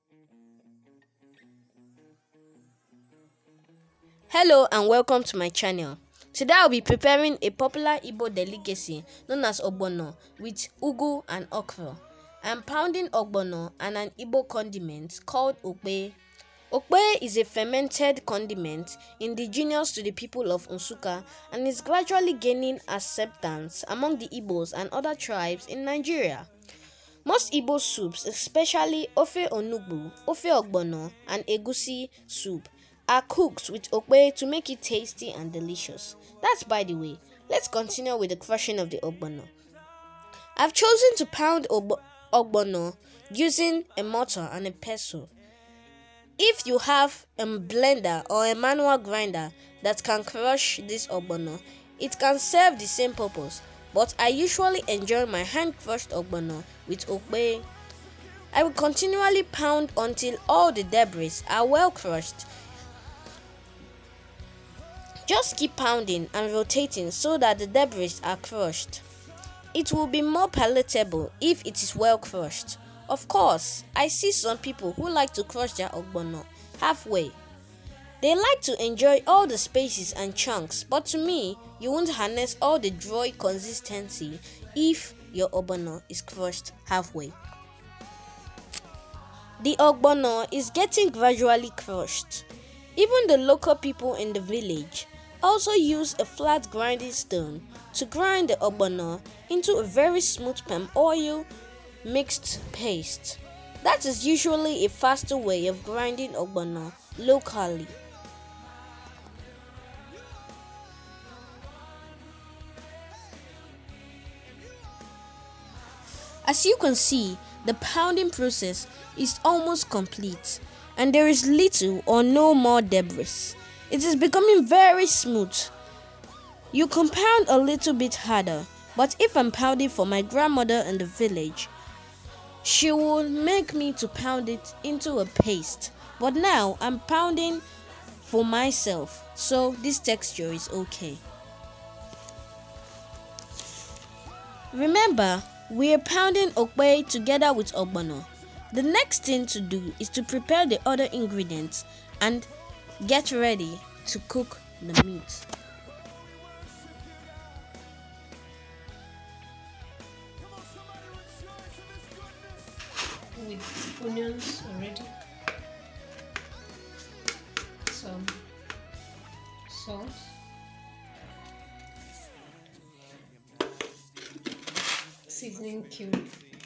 Hello and welcome to my channel. Today I'll be preparing a popular Igbo delicacy known as Ogbono with ugu and okra. I'm pounding Ogbono and an Igbo condiment called Okpeye. Okpeye is a fermented condiment indigenous to the people of Nsukka and is gradually gaining acceptance among the Igbos and other tribes in Nigeria. Most Igbo soups, especially Ofe Onugbu, Ofe Ogbono, and Egusi soup, are cooked with okpeye to make it tasty and delicious. That's by the way. Let's continue with the crushing of the ogbono. I've chosen to pound ogbono using a mortar and a pestle. If you have a blender or a manual grinder that can crush this ogbono, it can serve the same purpose, but I usually enjoy my hand-crushed ogbono with okpeye. I will continually pound until all the debris are well crushed. Just keep pounding and rotating so that the debris are crushed. It will be more palatable if it is well crushed. Of course, I see some people who like to crush their ogbono halfway. They like to enjoy all the spaces and chunks, but to me, you won't harness all the dry consistency if your ogbono is crushed halfway. The ogbono is getting gradually crushed. Even the local people in the village also use a flat grinding stone to grind the ogbono into a very smooth palm oil mixed paste. That is usually a faster way of grinding ogbono locally. As you can see, the pounding process is almost complete and there is little or no more debris. It is becoming very smooth. You can pound a little bit harder, but if I'm pounding for my grandmother in the village, she would make me to pound it into a paste. But now I'm pounding for myself, so this texture is okay. Remember, we are pounding okpeye together with ogbono. The next thing to do is to prepare the other ingredients and get ready to cook the meat. With onions already, some salt, seasoning cube.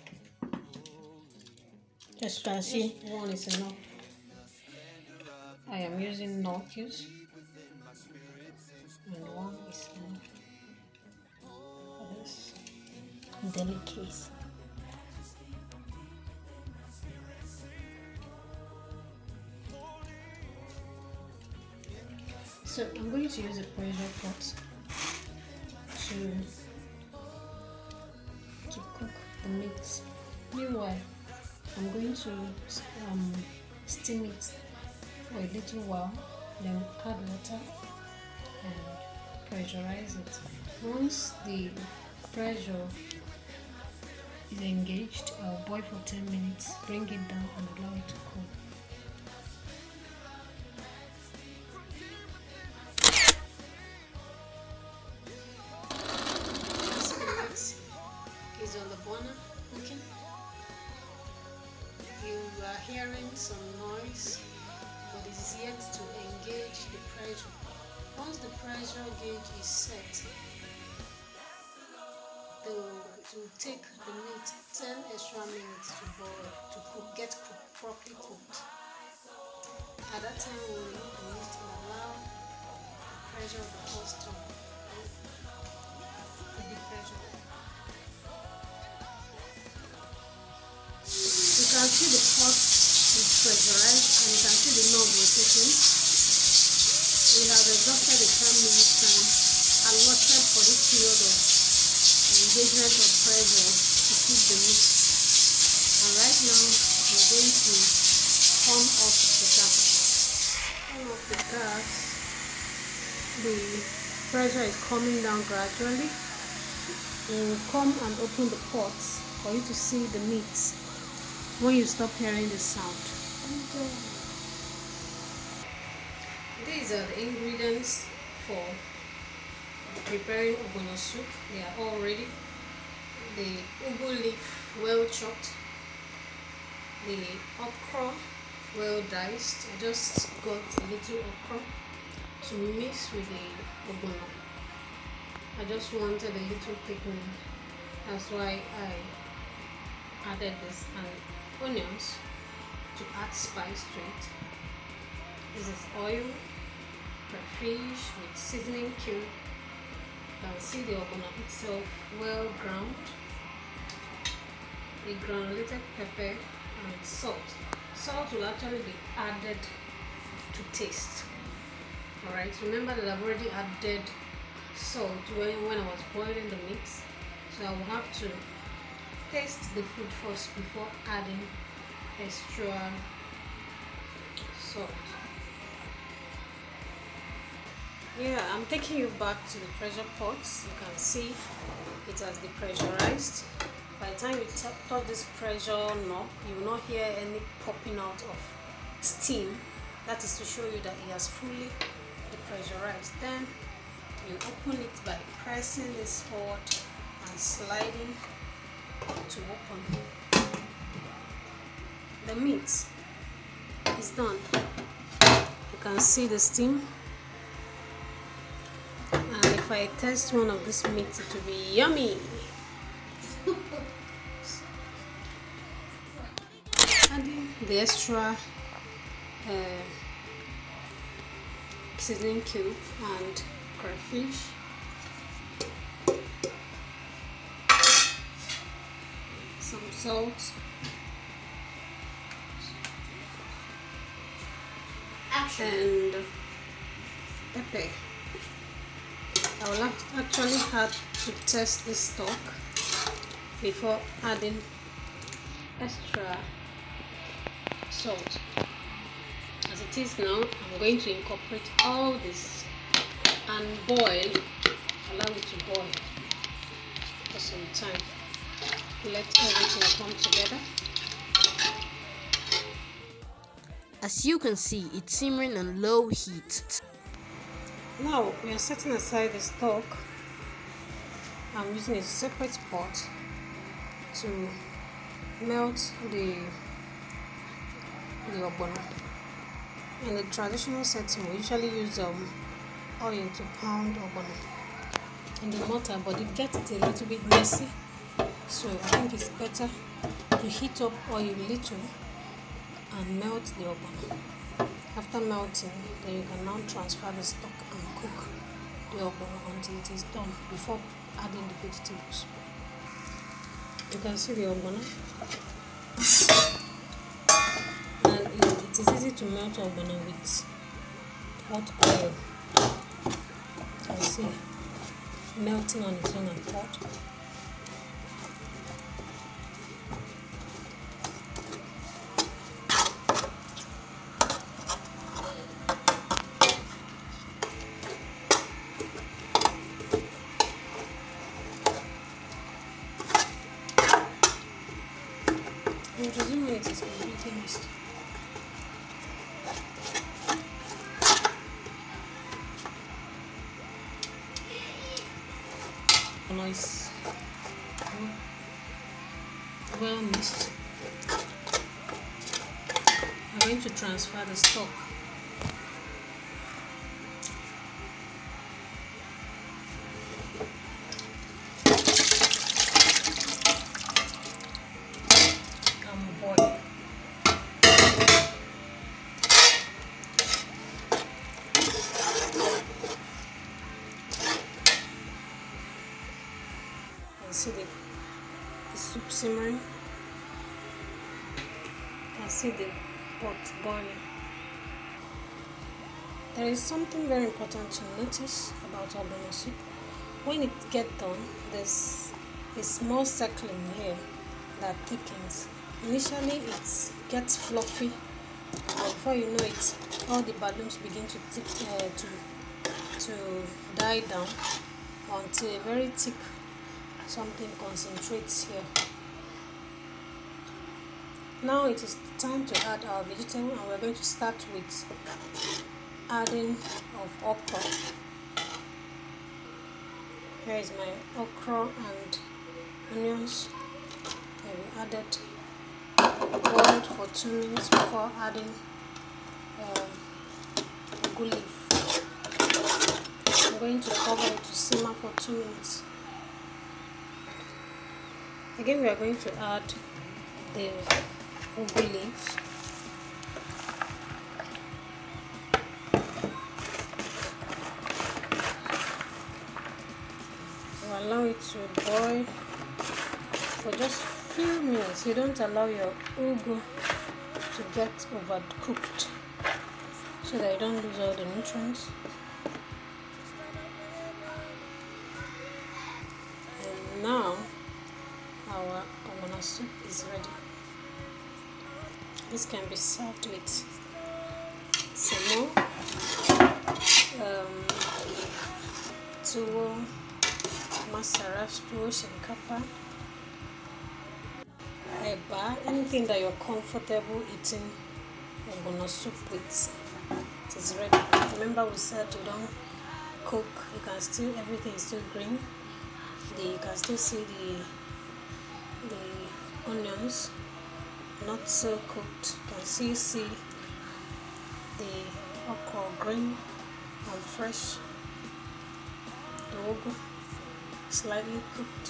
Just try and see one is enough. I am using no cubes and one is enough for this delicacy. So I'm going to use a pressure pot to cook the meat. Meanwhile, I'm going to steam it for a little while, then add water and pressurize it. Once the pressure is engaged, I'll boil for 10 minutes, bring it down and allow it to cool. Is on the burner cooking. You are hearing some noise, but it is yet to engage the pressure. Once the pressure gauge is set, it will take the meat 10 extra minutes to boil, to cook, properly cooked. At that time, we will remove the meat and allow the pressure of the pot to be pressure. You can see the pot is pressurized and you can see the knob rotating. We have exhausted the 10 minutes time allotted for this period of engagement of pressure to cook the meat. And right now we're going to turn off the gas. Turn off the gas. The pressure is coming down gradually. We will come and open the pot for you to see the meat when you stop hearing the sound. These are the ingredients for preparing Ogbono soup. They are all ready. The ugu leaf well chopped, the okra well diced. I just got a little okra to mix with the ogbono. I just wanted a little thickening, that's why I added this, and onions to add spice to it. This is oil, crayfish with seasoning cube. You can see the ogbono itself well ground, the granulated pepper and salt. Salt will actually be added to taste. Alright, remember that I've already added salt when I was boiling the mix, so I will have to taste the food first before adding extra salt. Yeah, I'm taking you back to the pressure pot. You can see it has depressurized. By the time you touch this pressure knob, you will not hear any popping out of steam. That is to show you that it has fully depressurized. Then you open it by pressing this forward and sliding to open. The meat is done. You can see the steam. And if I test one of this meat, it will be yummy. Adding the extra seasoning cube and crayfish. Some salt. And pepper. I will actually have to test this stock before adding extra salt. As it is now, I'm going to incorporate all this and boil, allow it to boil for some time. Let everything come together. As you can see, it's simmering on low heat. Now we are setting aside the stock. I'm using a separate pot to melt the ogbono. In the traditional setting, we usually use oil to pound ogbono in the mortar, but it gets it a little bit messy, so I think it's better to heat up oil a little and melt the ogbono. After melting, then you can now transfer the stock and cook the ogbono until it is done before adding the vegetables. You can see the ogbono, and it is easy to melt ogbono with hot oil. You can see melting on its own accord. And resume when it is completely mixed. Nice, well mixed. I'm going to transfer the stock. See the soup simmering. You can see the pot boiling. There is something very important to notice about Ogbono soup. When it gets done, there's a small circling here that thickens. Initially it gets fluffy, but before you know it, all the balloons begin to die down until a very thick something concentrates here. Now it is time to add our vegetable, and we're going to start with adding of okra. Here is my okra and onions. I added boiled for 2 minutes before adding ugu leaf. I'm going to cover it to simmer for 2 minutes. Again, we are going to add the ugu leaves. You allow it to boil for just few minutes. You don't allow your ugu to get overcooked so that you don't lose all the nutrients. And now our Ogbono soup is ready. This can be served with semo, tuwo, masara, tuwo, shinkafa, eba, anything that you're comfortable eating Ogbono soup with. It is ready. Remember, we said you don't cook. You can still, everything is still green. You can still see the onions not so cooked. You can still see the okra green and fresh. The ugu slightly cooked,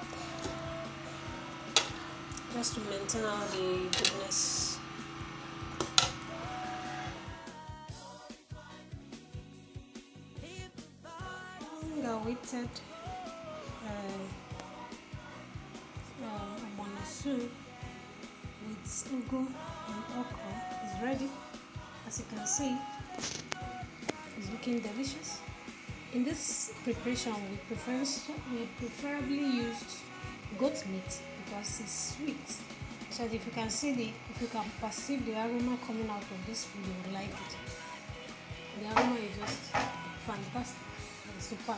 just to maintain all the goodness. Awaited Ogbono soup with ugu and okra is ready. As you can see, it's looking delicious. In this preparation, we preferably used goat meat because it's sweet. So if you can perceive the aroma coming out of this food, you will like it. The aroma is just fantastic and superb.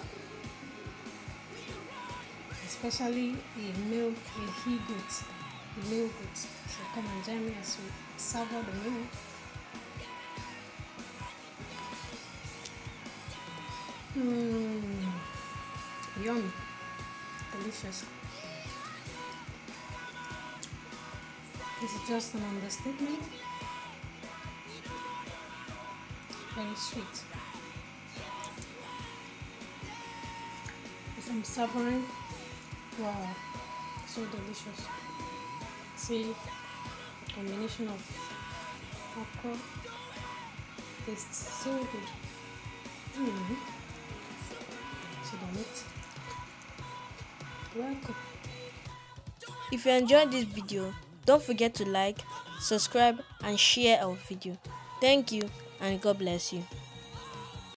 Especially the male goat. So come and join me as we savor the meal. Yummy, delicious. This is just an understatement. Very sweet. As I'm savoring, wow, so delicious. See, combination of okra tastes so good. So the meat. Welcome. If you enjoyed this video, don't forget to like, subscribe and share our video. Thank you and God bless you.